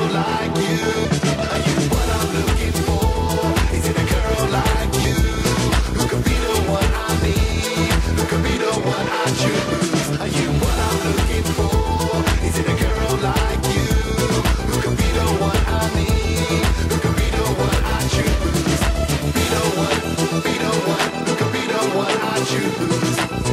like you? Are you what I'm looking for? Is it a girl like you? Who could be the one I need? Who could be the one I choose? Are you what I'm looking for? Is it a girl like you? Who could be the one I need? Who could be the one I choose? Be the one, who could be the one I choose?